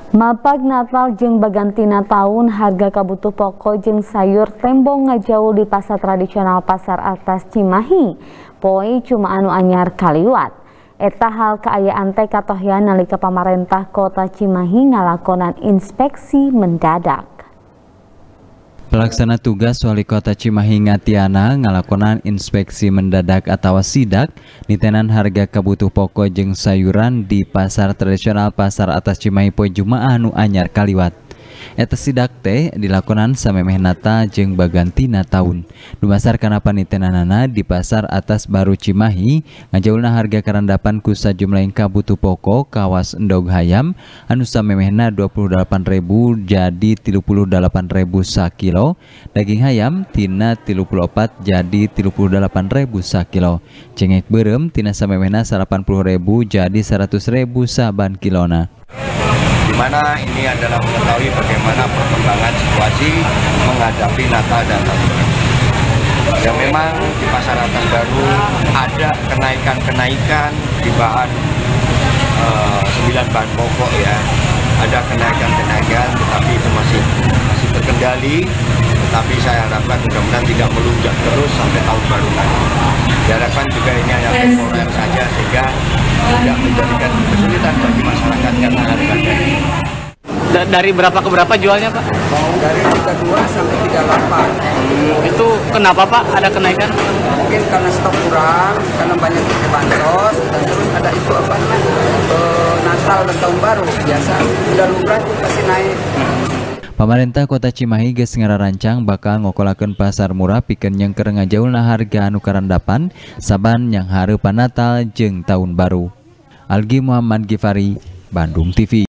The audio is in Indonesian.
Mapag Natal jeung bagantina tahun harga kabutuh pokok jeung sayur tembong ngajauh di pasar tradisional Pasar Atas Cimahi. Poe cuma anu anyar kaliwat. Eta hal kaayaan teh katohyan nalika pamarentah Kota Cimahi ngalakonan inspeksi mendadak. Pelaksana tugas Wali Kota Cimahi Ngatiana ngalakonan inspeksi mendadak atau sidak nitenan harga kabutuh pokok jeung sayuran di pasar tradisional Pasar Atas Cimahi poe Jumaah anu anyar kaliwat. Eta sidak teh dilakonan samemehnata jeung bagantina taun. Dumasar kana panitenanana di Pasar Atas Baru Cimahi ngajaulna harga karandapan ku sajumlah kabutuh pokok kawas endog hayam anu samemehna 28.000 jadi 38.000 sakilo, daging hayam tina 34 jadi 38.000 sakilo, cengek beureum tina samemehna 80.000 jadi 100.000 saban kilona. Di mana ini adalah mengetahui bagaimana perkembangan situasi menghadapi Natal dan Tahun Baru. Ya memang di Pasar Atas Baru ada kenaikan di bahan 9 bahan pokok ya. Ada kenaikan, tetapi itu masih terkendali. Tetapi saya harapkan mudah-mudahan tidak melunjak terus sampai Tahun Baru nanti. Diharapkan juga ini hanya temporer saja sehingga tidak menjadikan kesulitan bagi masyarakat karena harganya. Dari berapa ke berapa jualnya, Pak? Dari 32 sampai 38. Itu kenapa, Pak? Ada kenaikan? Mungkin karena stok kurang, karena banyak pakai bansos, dan terus ada itu apa namanya Natal dan Tahun Baru biasa. Udah lumrah itu pasti naik. Pemerintah Kota Cimahi geus ngarancang bakal ngokolakeun pasar murah pikeun nyengker ngajaulna harga anu karandapan saban yang hareupan Natal jeung Tahun Baru. Algi Muhammad Gifari, Bandung TV.